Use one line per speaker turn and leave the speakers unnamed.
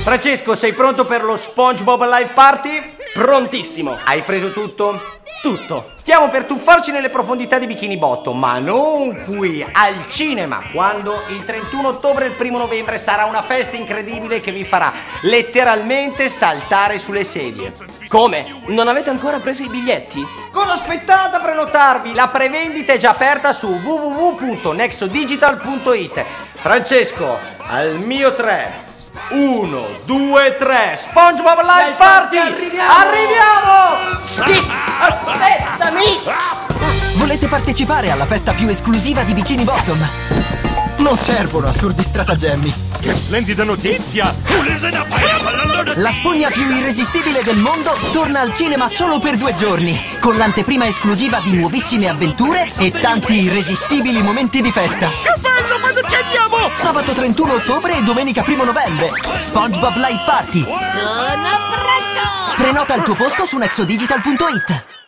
Francesco, sei pronto per lo SpongeBob Live Party?
Prontissimo!
Hai preso tutto?
Tutto!
Stiamo per tuffarci nelle profondità di Bikini Bottom, ma non qui, al cinema, quando il 31 ottobre e il 1 novembre sarà una festa incredibile che vi farà letteralmente saltare sulle sedie.
Come? Non avete ancora preso i biglietti?
Cosa aspettate a prenotarvi? La prevendita è già aperta su www.nexodigital.it. Francesco, al mio 3. 1, 2, 3, SpongeBob Live Party! Arriviamo!
Aspettami!
Volete partecipare alla festa più esclusiva di Bikini Bottom? Non servono assurdi stratagemmi.
Che splendida notizia!
La spugna più irresistibile del mondo torna al cinema solo per 2 giorni, con l'anteprima esclusiva di nuovissime avventure e tanti irresistibili momenti di festa.
Che bello quando ci andiamo!
Sabato 31 ottobre e domenica 1 novembre. SpongeBob Live Party.
Sono pronto!
Prenota il tuo posto su nexodigital.it.